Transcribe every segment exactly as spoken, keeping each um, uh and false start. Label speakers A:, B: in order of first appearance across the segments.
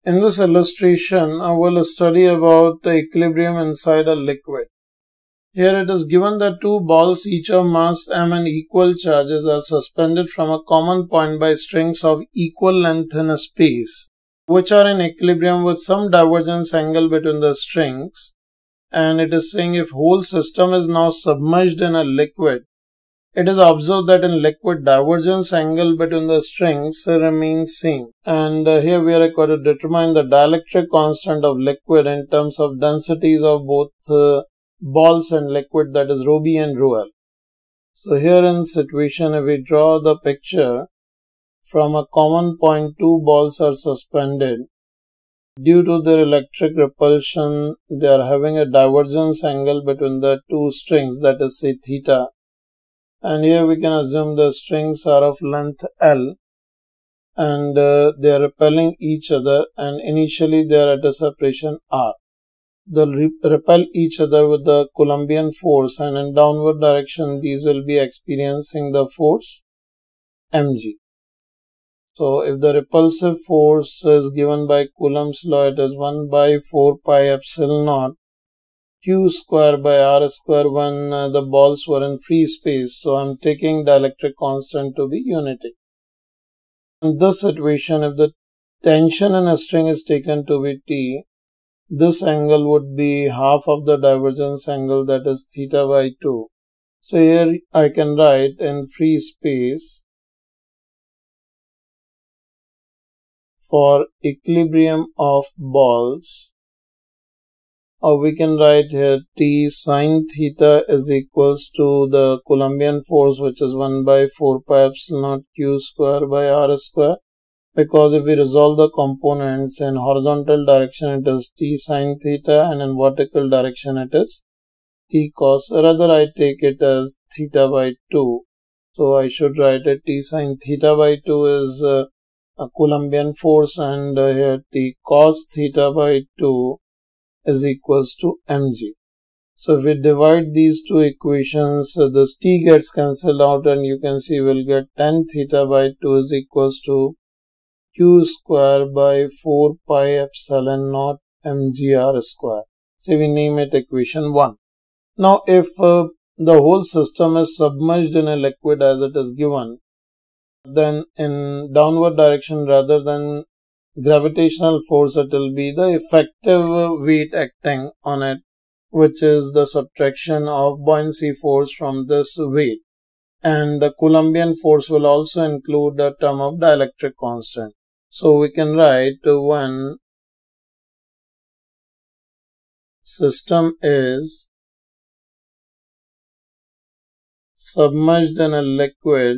A: In this illustration, I will study about the equilibrium inside a liquid. Here it is given that two balls each of mass m and equal charges are suspended from a common point by strings of equal length in a space, which are in equilibrium with some divergence angle between the strings. And it is saying if whole system is now submerged in a liquid, it is observed that in liquid divergence angle between the strings remains same. And uh, here we are required to determine the dielectric constant of liquid in terms of densities of both uh, balls and liquid, that is rho b and rho l. So here in situation, if we draw the picture, from a common point two balls are suspended. Due to their electric repulsion, they are having a divergence angle between the two strings, that is say theta. And here we can assume the strings are of length L and uh, they are repelling each other, and initially they are at a separation R. They'll re repel each other with the Coulombian force, and in downward direction these will be experiencing the force mg. So if the repulsive force is given by Coulomb's law, it is one by four pi epsilon naught q square by r square when uh, the balls were in free space. So I am taking dielectric constant to be unity. In this situation, if the tension in a string is taken to be T, this angle would be half of the divergence angle, that is theta by two. So here I can write in free space for equilibrium of balls, or we can write here T sine theta is equals to the Coulombian force, which is one by four pi epsilon naught q square by r square, because if we resolve the components in horizontal direction it is T sine theta and in vertical direction it is T cos, rather I take it as theta by two. So I should write it T sine theta by two is uh, a Coulombian force, and uh, here T cos theta by two is equals to mg. So if we divide these two equations, uh, this t gets cancelled out and you can see we'll get tan theta by two is equals to q square by four pi epsilon naught mgr square. So we name it equation one. Now if uh, the whole system is submerged in a liquid as it is given, then in downward direction rather than gravitational force, it will be the effective weight acting on it, which is the subtraction of buoyancy force from this weight. And the Coulombian force will also include the term of dielectric constant. So we can write when system is submerged in a liquid,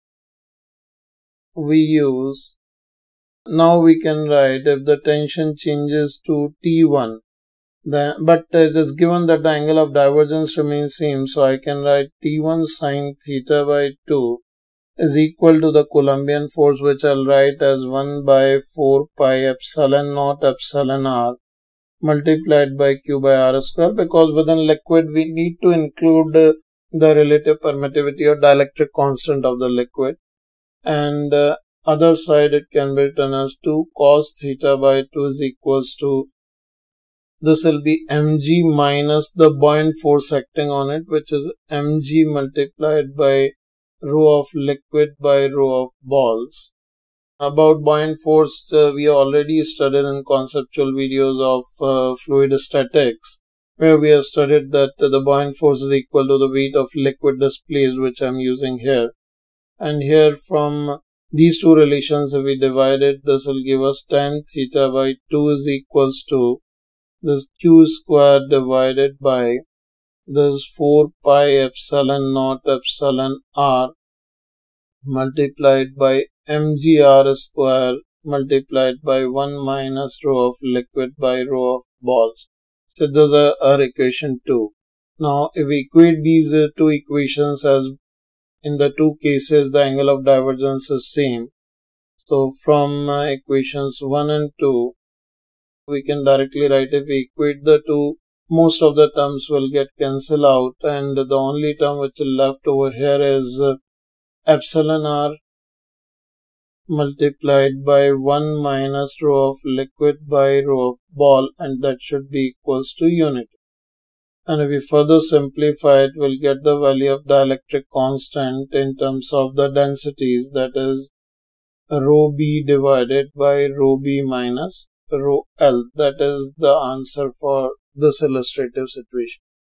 A: we use, now we can write if the tension changes to T one, then, but it is given that the angle of divergence remains same, so I can write T one sine theta by two is equal to the Coulombian force, which I'll write as one by four pi epsilon naught epsilon r multiplied by q by r square, because within liquid we need to include uh, the relative permittivity or dielectric constant of the liquid. And uh, other side it can be written as two cos theta by two is equals to, this will be mg minus the buoyant force acting on it, which is mg multiplied by rho of liquid by rho of balls. About buoyant force uh, we already studied in conceptual videos of uh, fluid statics, where we have studied that uh, the buoyant force is equal to the weight of liquid displaced, which I am using here. And here from these two relations, if we divide it, this will give us tan theta by two is equals to this q square divided by this four pi epsilon naught epsilon r multiplied by mgr square multiplied by one minus rho of liquid by rho of balls. So those are our equation two. Now if we equate these uh, two equations, as in the two cases the angle of divergence is same, so from uh, equations one and two we can directly write, if we equate the two, most of the terms will get cancelled out, and the only term which is left over here is uh, epsilon r multiplied by one minus rho of liquid by rho of ball, and that should be equals to unity. And if we further simplify it, we'll get the value of dielectric constant in terms of the densities, that is rho b divided by rho b minus rho l. That is the answer for this illustrative situation.